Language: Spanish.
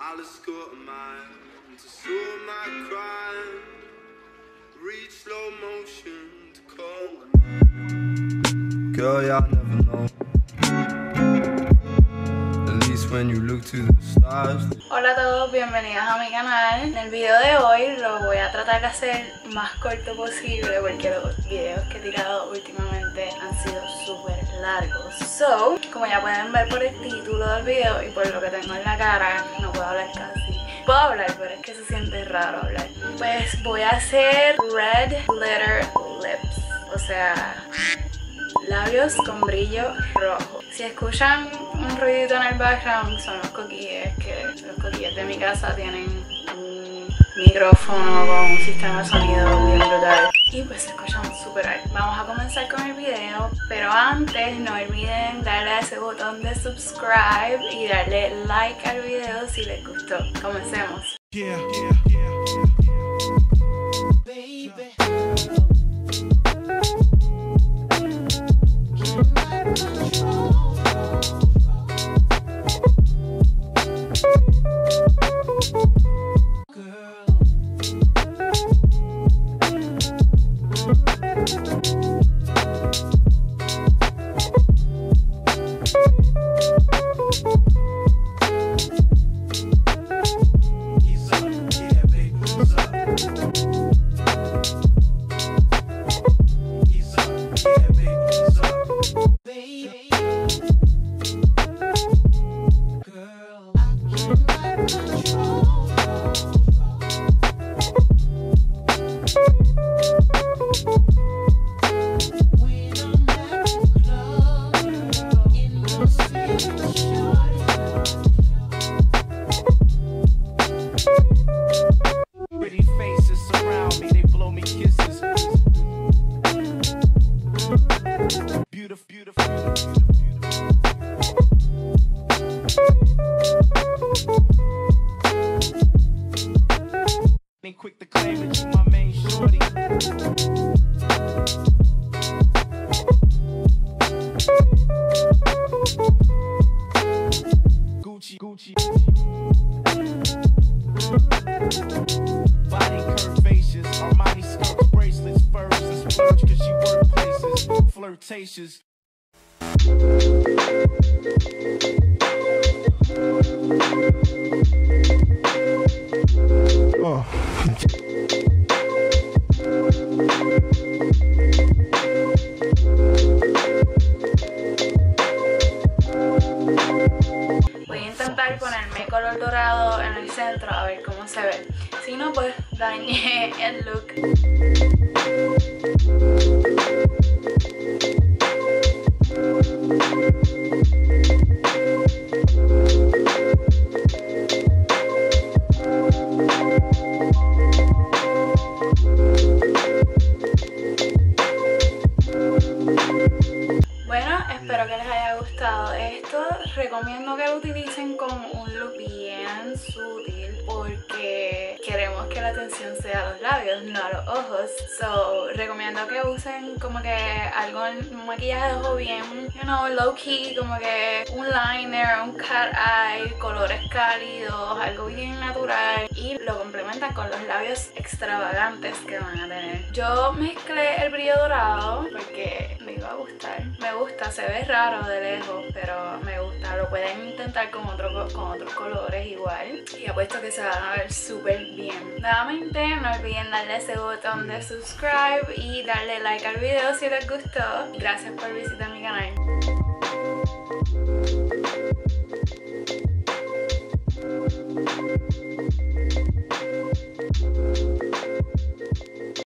I'll escort a mile to solve my crime. Reach slow motion to call. Girl, y'all never know. At least when you look to the stars. Hola a todos, bienvenidos a mi canal. En el video de hoy lo voy a tratar de hacer más corto posible porque los videos que he tirado últimamente han sido súper largos. So, como ya pueden ver por el título del video y por lo que tengo en la cara, no puedo hablar casi. Puedo hablar, pero es que se siente raro hablar. Pues voy a hacer red glitter lips, o sea, labios con brillo rojo. Si escuchan un ruidito en el background, son los coquilles, que los coquilles de mi casa tienen un micrófono con un sistema de sonido bien brutal y pues se escuchan súper alto. Vamos a comenzar con el video, pero antes no olviden darle a ese botón de subscribe y darle like al video si les gustó. Comencemos. Baby. Quick to claim that you my main shorty. Gucci, Gucci. Body curvaceous, Armani skirts, bracelets, furs, and splurge cause she work places, flirtatious. Oh. Voy a intentar ponerme color dorado en el centro a ver cómo se ve. Si no, pues dañé el look. Espero que les haya gustado esto. Recomiendo que lo utilicen con un look bien sutil porque queremos que la atención sea a los labios, no a los ojos. So, recomiendo que usen como que algo, un maquillaje de ojo bien, you know, low key, como que un liner, un cat eye, colores cálidos, algo bien natural y lo complementan con los labios extravagantes que van a tener. Yo mezclé el brillo dorado porque me iba a gustar. Me gusta, se ve raro de lejos, pero me gusta. Lo pueden intentar con otros colores igual y apuesto que se van a ver súper bien. Nuevamente no olviden darle ese botón de subscribe y darle like al video si les gustó. Gracias por visitar mi canal.